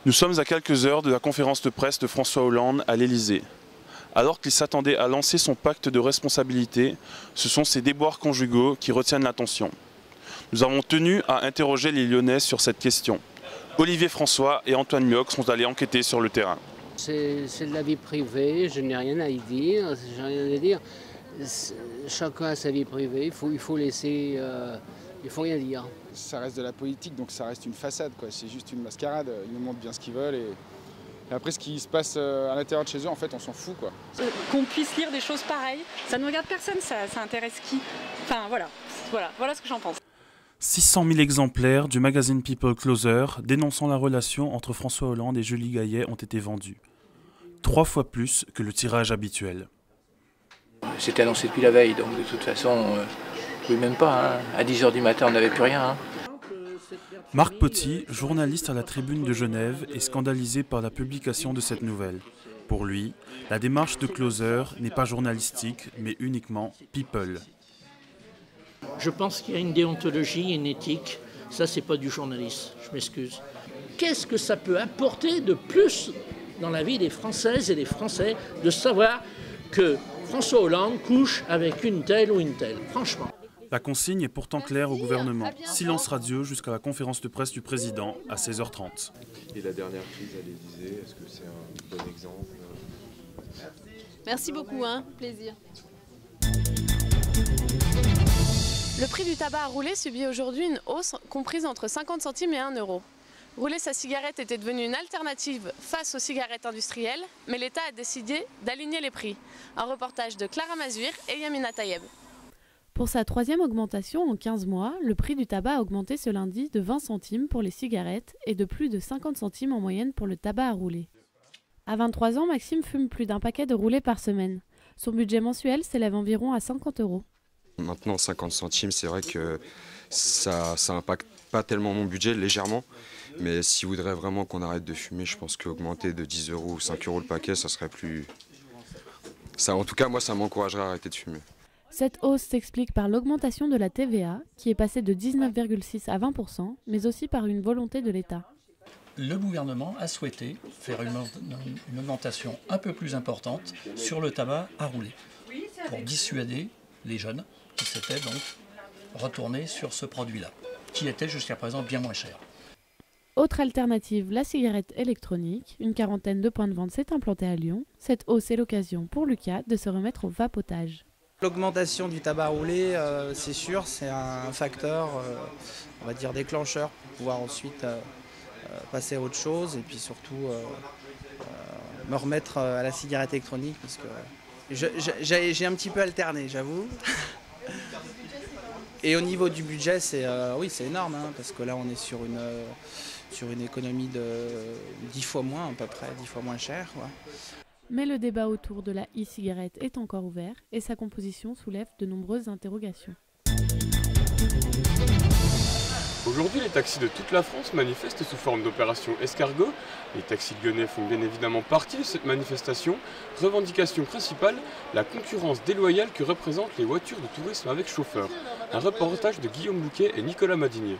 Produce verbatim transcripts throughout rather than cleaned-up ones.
Nous sommes à quelques heures de la conférence de presse de François Hollande à l'Élysée. Alors qu'il s'attendait à lancer son pacte de responsabilité, ce sont ses déboires conjugaux qui retiennent l'attention. Nous avons tenu à interroger les Lyonnais sur cette question. Olivier François et Antoine Mioch sont allés enquêter sur le terrain. C'est de la vie privée, je n'ai rien à y dire, j'ai rien à dire. Chacun a sa vie privée, il faut, il faut laisser, euh, il faut rien dire. Ça reste de la politique, donc ça reste une façade, quoi. C'est juste une mascarade, ils nous montrent bien ce qu'ils veulent. Et, et après ce qui se passe à l'intérieur de chez eux, en fait, on s'en fout, quoi. Qu'on puisse lire des choses pareilles, ça ne regarde personne, ça, ça intéresse qui? Enfin voilà, voilà, voilà ce que j'en pense. six cent mille exemplaires du magazine People Closer dénonçant la relation entre François Hollande et Julie Gaillet ont été vendus. Trois fois plus que le tirage habituel. C'était annoncé depuis la veille, donc de toute façon, euh, oui, même pas. Hein. À dix heures du matin, on n'avait plus rien. Hein. Marc Poty, journaliste à la Tribune de Genève, est scandalisé par la publication de cette nouvelle. Pour lui, la démarche de Closer n'est pas journalistique, mais uniquement people. Je pense qu'il y a une déontologie, une éthique. Ça, c'est pas du journalisme, je m'excuse. Qu'est-ce que ça peut apporter de plus dans la vie des Françaises et des Français de savoir que François Hollande couche avec une telle ou une telle, franchement. La consigne est pourtant claire au gouvernement. Silence radio jusqu'à la conférence de presse du président à seize heures trente. Et la dernière crise à l'Élysée, est-ce que c'est un bon exemple? Merci beaucoup, hein, plaisir. Le prix du tabac à rouler subit aujourd'hui une hausse comprise entre cinquante centimes et un euro. Rouler sa cigarette était devenu une alternative face aux cigarettes industrielles, mais l'État a décidé d'aligner les prix. Un reportage de Clara Mazuir et Yamina Tayeb. Pour sa troisième augmentation en quinze mois, le prix du tabac a augmenté ce lundi de vingt centimes pour les cigarettes et de plus de cinquante centimes en moyenne pour le tabac à rouler. À vingt-trois ans, Maxime fume plus d'un paquet de roulés par semaine. Son budget mensuel s'élève environ à cinquante euros. Maintenant, cinquante centimes, c'est vrai que ça n'impacte pas tellement mon budget, légèrement. Mais s'il voudrait vraiment qu'on arrête de fumer, je pense qu'augmenter de dix euros ou cinq euros le paquet, ça serait plus... Ça, en tout cas, moi, ça m'encouragerait à arrêter de fumer. Cette hausse s'explique par l'augmentation de la T V A, qui est passée de dix-neuf virgule six à vingt pour cent, mais aussi par une volonté de l'État. Le gouvernement a souhaité faire une, une augmentation un peu plus importante sur le tabac à rouler, pour dissuader les jeunes qui s'étaient donc retournés sur ce produit-là, qui était jusqu'à présent bien moins cher. Autre alternative, la cigarette électronique. Une quarantaine de points de vente s'est implantée à Lyon. Cette hausse est l'occasion pour Lucas de se remettre au vapotage. L'augmentation du tabac roulé, euh, c'est sûr, c'est un facteur, euh, on va dire, déclencheur pour pouvoir ensuite euh, euh, passer à autre chose et puis surtout euh, euh, me remettre à la cigarette électronique parce que j'ai un petit peu alterné, j'avoue. Et au niveau du budget, c'est euh, oui, c'est énorme, hein, parce que là, on est sur une, euh, sur une économie de dix fois moins, à peu près, dix fois moins cher. Ouais. Mais le débat autour de la e-cigarette est encore ouvert et sa composition soulève de nombreuses interrogations. Aujourd'hui, les taxis de toute la France manifestent sous forme d'opération escargot. Les taxis lyonnais font bien évidemment partie de cette manifestation. Revendication principale, la concurrence déloyale que représentent les voitures de tourisme avec chauffeur. Un reportage de Guillaume Bouquet et Nicolas Madinier.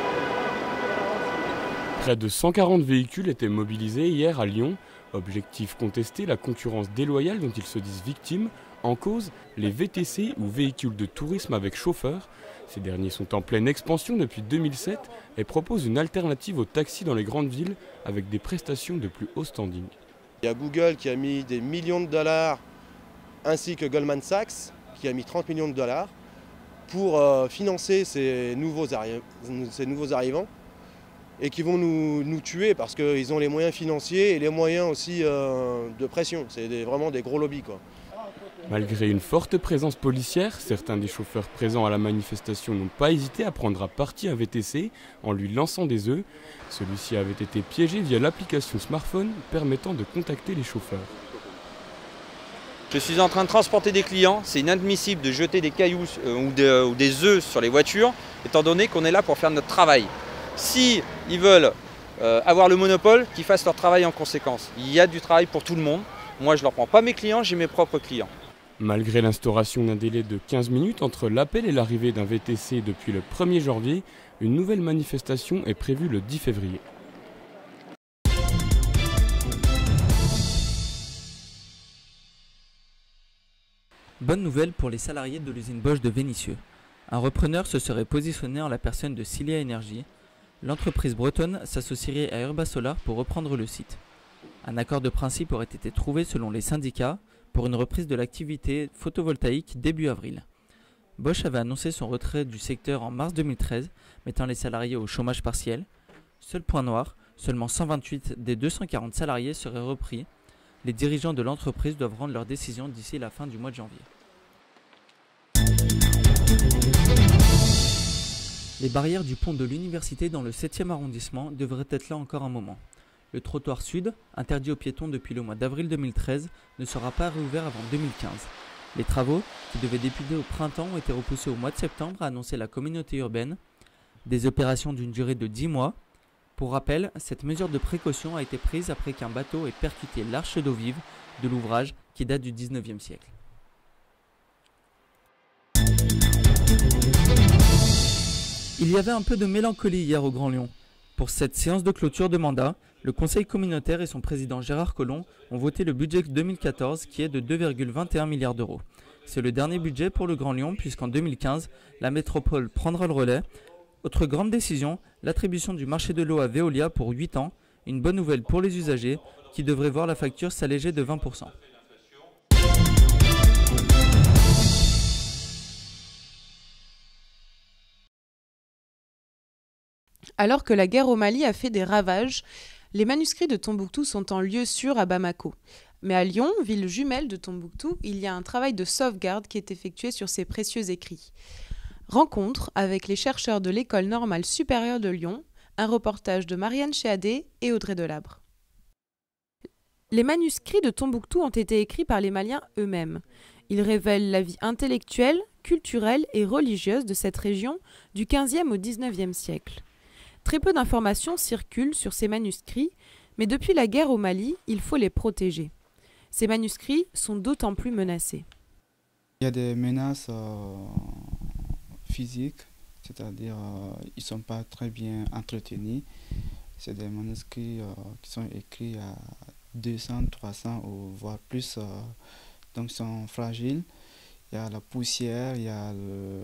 Près de cent quarante véhicules étaient mobilisés hier à Lyon. Objectif contester la concurrence déloyale dont ils se disent victimes. En cause, les V T C ou véhicules de tourisme avec chauffeur. Ces derniers sont en pleine expansion depuis deux mille sept et proposent une alternative aux taxis dans les grandes villes avec des prestations de plus haut standing. Il y a Google qui a mis des millions de dollars ainsi que Goldman Sachs qui a mis trente millions de dollars pour euh, financer ces nouveaux, ces nouveaux arrivants et qui vont nous, nous tuer parce qu'ils ont les moyens financiers et les moyens aussi euh, de pression. C'est vraiment des gros lobbies, quoi. Malgré une forte présence policière, certains des chauffeurs présents à la manifestation n'ont pas hésité à prendre à partie un V T C en lui lançant des œufs. Celui-ci avait été piégé via l'application smartphone permettant de contacter les chauffeurs. Je suis en train de transporter des clients, c'est inadmissible de jeter des cailloux ou, de, ou des œufs sur les voitures, étant donné qu'on est là pour faire notre travail. Si ils veulent euh, avoir le monopole, qu'ils fassent leur travail en conséquence. Il y a du travail pour tout le monde. Moi, je ne leur prends pas mes clients, j'ai mes propres clients. Malgré l'instauration d'un délai de quinze minutes entre l'appel et l'arrivée d'un V T C depuis le premier janvier, une nouvelle manifestation est prévue le dix février. Bonne nouvelle pour les salariés de l'usine Bosch de Vénissieux. Un repreneur se serait positionné en la personne de Cilia Energy. L'entreprise bretonne s'associerait à Urbasolar pour reprendre le site. Un accord de principe aurait été trouvé selon les syndicats pour une reprise de l'activité photovoltaïque début avril. Bosch avait annoncé son retrait du secteur en mars deux mille treize, mettant les salariés au chômage partiel. Seul point noir, seulement cent vingt-huit des deux cent quarante salariés seraient repris. Les dirigeants de l'entreprise doivent rendre leur décision d'ici la fin du mois de janvier. Les barrières du pont de l'université dans le septième arrondissement devraient être là encore un moment. Le trottoir sud, interdit aux piétons depuis le mois d'avril deux mille treize, ne sera pas réouvert avant deux mille quinze. Les travaux, qui devaient débuter au printemps, ont été repoussés au mois de septembre, a annoncé la communauté urbaine. Des opérations d'une durée de dix mois. Pour rappel, cette mesure de précaution a été prise après qu'un bateau ait percuté l'arche d'eau vive de l'ouvrage qui date du dix-neuvième siècle. Il y avait un peu de mélancolie hier au Grand Lyon. Pour cette séance de clôture de mandat, le conseil communautaire et son président Gérard Collomb ont voté le budget deux mille quatorze qui est de deux virgule vingt et un milliards d'euros. C'est le dernier budget pour le Grand Lyon puisqu'en deux mille quinze, la métropole prendra le relais. Autre grande décision, l'attribution du marché de l'eau à Veolia pour huit ans, une bonne nouvelle pour les usagers qui devraient voir la facture s'alléger de vingt pour cent. Alors que la guerre au Mali a fait des ravages, les manuscrits de Tombouctou sont en lieu sûr à Bamako. Mais à Lyon, ville jumelle de Tombouctou, il y a un travail de sauvegarde qui est effectué sur ces précieux écrits. Rencontre avec les chercheurs de l'École normale supérieure de Lyon, un reportage de Marianne Chéadé et Audrey Delabre. Les manuscrits de Tombouctou ont été écrits par les Maliens eux-mêmes. Ils révèlent la vie intellectuelle, culturelle et religieuse de cette région du quinzième au dix-neuvième siècle. Très peu d'informations circulent sur ces manuscrits, mais depuis la guerre au Mali, il faut les protéger. Ces manuscrits sont d'autant plus menacés. Il y a des menaces euh, physiques, c'est-à-dire euh, ils ne sont pas très bien entretenus. C'est des manuscrits euh, qui sont écrits à deux cents, trois cents ou voire plus, euh, donc ils sont fragiles. Il y a la poussière, il y a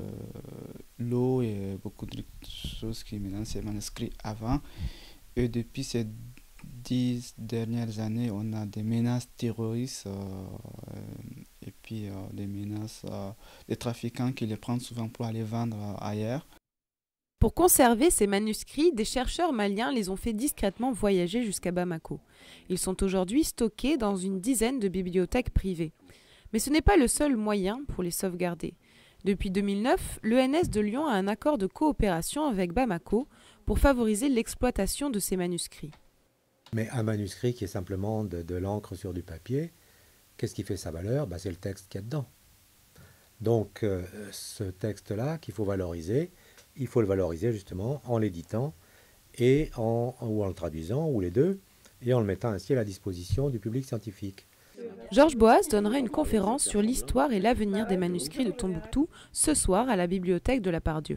l'eau et beaucoup de choses qui menacent ces manuscrits avant. Et depuis ces dix dernières années, on a des menaces terroristes euh, et puis euh, des menaces euh, des trafiquants qui les prennent souvent pour aller vendre euh, ailleurs. Pour conserver ces manuscrits, des chercheurs maliens les ont fait discrètement voyager jusqu'à Bamako. Ils sont aujourd'hui stockés dans une dizaine de bibliothèques privées. Mais ce n'est pas le seul moyen pour les sauvegarder. Depuis deux mille neuf, l'E N S de Lyon a un accord de coopération avec Bamako pour favoriser l'exploitation de ces manuscrits. Mais un manuscrit qui est simplement de, de l'encre sur du papier, qu'est-ce qui fait sa valeur? Ben, c'est le texte qu'il y a dedans. Donc euh, ce texte-là qu'il faut valoriser, il faut le valoriser justement en l'éditant et en, ou en le traduisant, ou les deux, et en le mettant ainsi à la disposition du public scientifique. Georges Boas donnera une conférence sur l'histoire et l'avenir des manuscrits de Tombouctou ce soir à la bibliothèque de la Pardieu.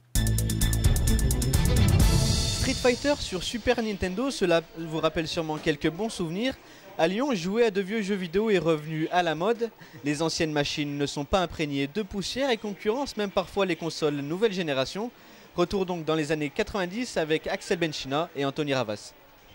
Street Fighter sur Super Nintendo, cela vous rappelle sûrement quelques bons souvenirs. À Lyon, jouer à de vieux jeux vidéo est revenu à la mode. Les anciennes machines ne sont pas imprégnées de poussière et concurrencent même parfois les consoles nouvelle génération. Retour donc dans les années quatre-vingt-dix avec Axel Benchina et Anthony Ravas.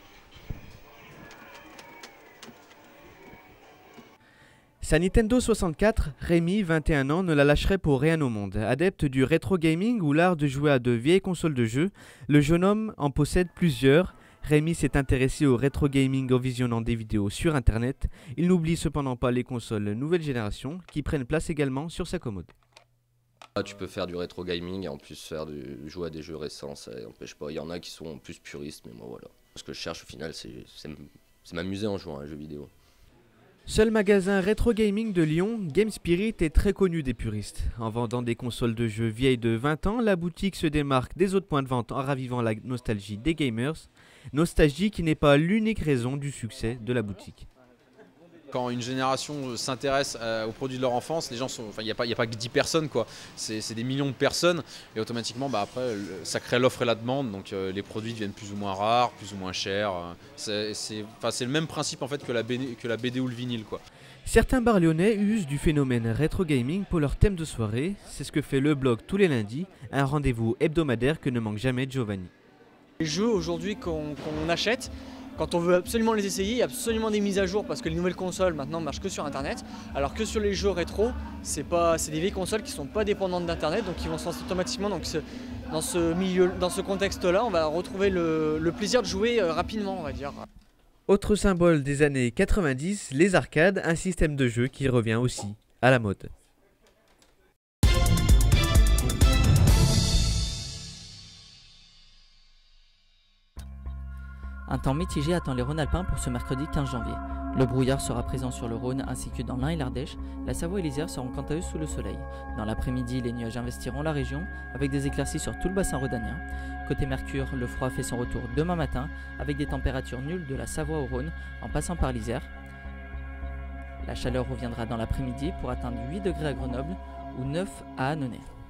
Sa Nintendo soixante-quatre, Rémi, vingt et un ans, ne la lâcherait pour rien au monde. Adepte du rétro gaming ou l'art de jouer à de vieilles consoles de jeux, le jeune homme en possède plusieurs. Rémi s'est intéressé au rétro gaming en visionnant des vidéos sur internet. Il n'oublie cependant pas les consoles nouvelle génération qui prennent place également sur sa commode. Tu peux faire du rétro gaming et en plus faire du, jouer à des jeux récents, ça n'empêche pas. Il y en a qui sont plus puristes, mais moi voilà. Ce que je cherche au final, c'est m'amuser en jouant à un jeu vidéo. Seul magasin rétro gaming de Lyon, Game Spirit est très connu des puristes. En vendant des consoles de jeux vieilles de vingt ans, la boutique se démarque des autres points de vente en ravivant la nostalgie des gamers. Nostalgie qui n'est pas l'unique raison du succès de la boutique. quand une génération s'intéresse aux produits de leur enfance, les gens sont, enfin, il n'y a pas, il n'y a pas que dix personnes, quoi. C'est des millions de personnes, et automatiquement, bah, après, ça crée l'offre et la demande, donc euh, les produits deviennent plus ou moins rares, plus ou moins chers. C'est enfin, le même principe en fait que la B D, que la B D ou le vinyle, quoi. Certains bars lyonnais usent du phénomène rétro gaming pour leur thème de soirée. C'est ce que fait le blog tous les lundis, un rendez-vous hebdomadaire que ne manque jamais Giovanni. Les jeux aujourd'hui qu'on qu'on achète, quand on veut absolument les essayer, il y a absolument des mises à jour parce que les nouvelles consoles maintenant ne marchent que sur internet, alors que sur les jeux rétro, c'est pas, c'est des vieilles consoles qui ne sont pas dépendantes d'internet, donc qui vont se lancer automatiquement. Donc ce, dans ce milieu, dans ce contexte-là, on va retrouver le, le plaisir de jouer rapidement, on va dire. Autre symbole des années quatre-vingt-dix, les arcades, un système de jeu qui revient aussi à la mode. Un temps mitigé attend les Rhône-Alpins pour ce mercredi quinze janvier. Le brouillard sera présent sur le Rhône ainsi que dans l'Ain et l'Ardèche. La Savoie et l'Isère seront quant à eux sous le soleil. Dans l'après-midi, les nuages investiront la région avec des éclaircies sur tout le bassin rhodanien. Côté Mercure, le froid fait son retour demain matin avec des températures nulles de la Savoie au Rhône en passant par l'Isère. La chaleur reviendra dans l'après-midi pour atteindre huit degrés à Grenoble ou neuf à Annonay.